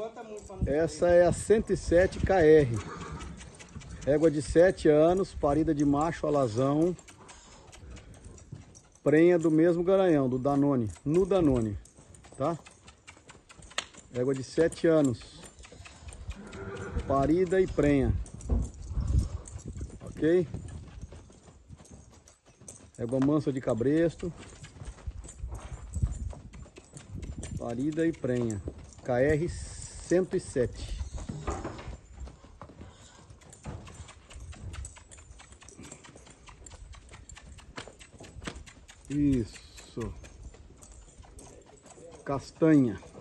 Essa é a 107 KR. Égua de 7 anos, parida de macho alazão. Prenha do mesmo garanhão, do Danone, no Danone, tá? Égua de 7 anos. Parida e prenha. Ok? Égua mansa de cabresto. Parida e prenha. KR 107. Isso. Castanha.